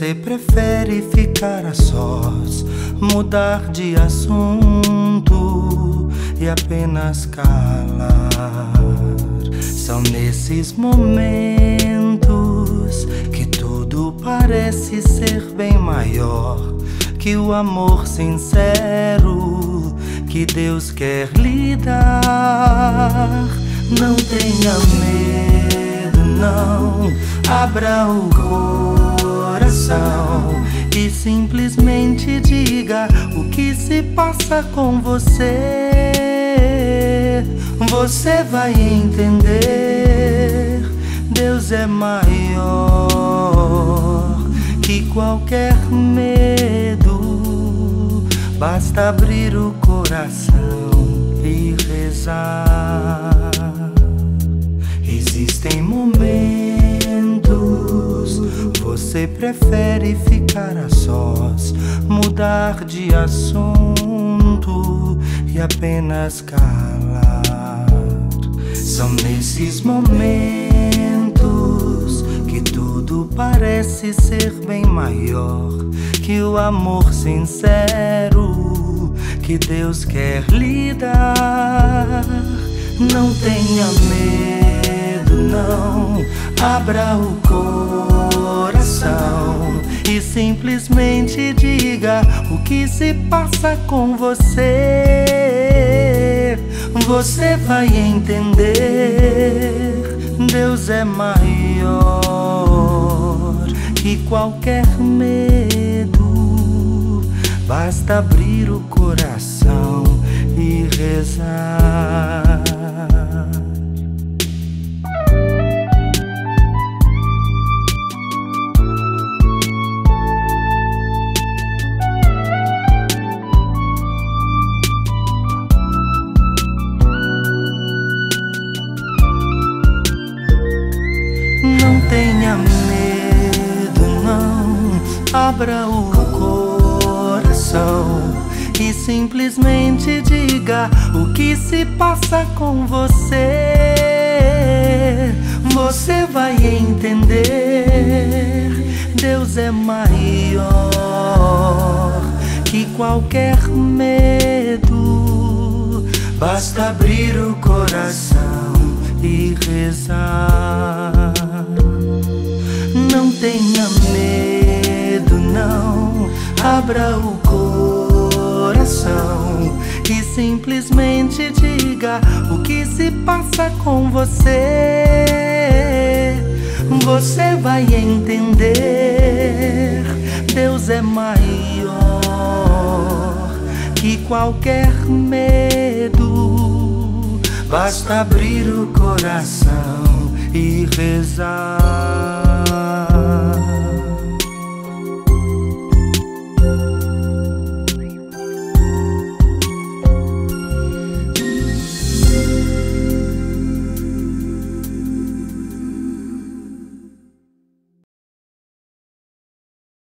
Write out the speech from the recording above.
Você prefere ficar a sós, mudar de assunto e apenas calar. São nesses momentos que tudo parece ser bem maior que o amor sincero que Deus quer lhe dar. Não tenha medo, não. Abra o coração e simplesmente diga o que se passa com você. Você vai entender. Deus é maior que qualquer medo. Basta abrir o coração e rezar. Existem momentos, você prefere ficar a sós, mudar de assunto e apenas calar. São nesses momentos que tudo parece ser bem maior que o amor sincero que Deus quer lhe dar. Não tenha medo, não. Abra o coração e simplesmente diga o que se passa com você. Você vai entender. Deus é maior que qualquer medo. Basta abrir o coração e rezar. Não tenha medo, não. Abra o coração e simplesmente diga o que se passa com você. Você vai entender. Deus é maior que qualquer medo. Basta abrir o coração e rezar. Não tenha medo, não. Abra o coração e simplesmente diga o que se passa com você. Você vai entender. Deus é maior que qualquer medo. Basta abrir o coração e rezar.